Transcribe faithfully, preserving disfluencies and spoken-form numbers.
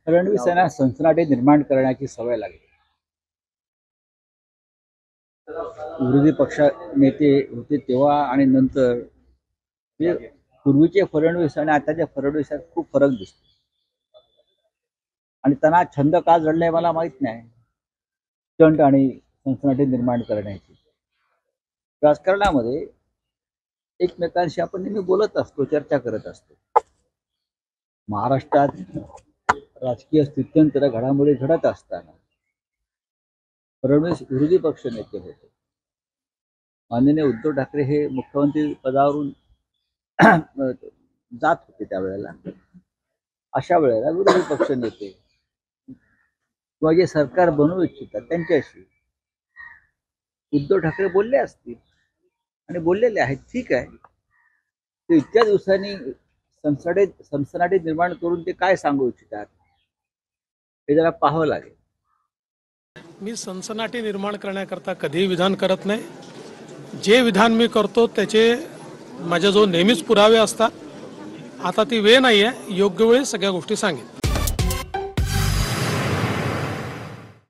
फडणवीस यांना सनसनाटी निर्माण करण्याची सवय लागली. विरोधी पक्ष नेते होते तेव्हा आणि नंतर ते पूर्वीचे फडणवीस आणि आताच्या फडणवीसात खूप फरक दिसतो. आणि त्यांना छंद का जडलाय मला माहित नाही. स्टंट आणि सनसनाटी निर्माण करण्याची. राजकारणामध्ये एकमेकांशी आपण नेहमी बोलत असतो, चर्चा करत असतो. महाराष्ट्रात राजकीय स्थित्यंतर घडामोडी घडत असताना फडणवीस विरोधी पक्ष नेते होते. माननीय उद्धव ठाकरे हे मुख्यमंत्री पदावरून जात होते त्यावेळेला. अशा वेळेला विरोधी पक्ष नेते किंवा जे सरकार बनवू इच्छितात त्यांच्याशी उद्धव ठाकरे बोलले असतील आणि बोललेले आहेत. ठीक आहे. ते इतक्या दिवसांनी सनसनाटी सनसनाटी निर्माण करून ते काय सांगू इच्छितात हे जरा पाहावं लागेल. मी सनसनाटी निर्माण करण्याकरता कधीही विधान करत नाही. जे विधान मी करतो त्याचे माझ्याजवळ नेहमीच पुरावे असतात. आता ती वेळ नाही आहे. योग्य वेळी सगळ्या गोष्टी सांगेन.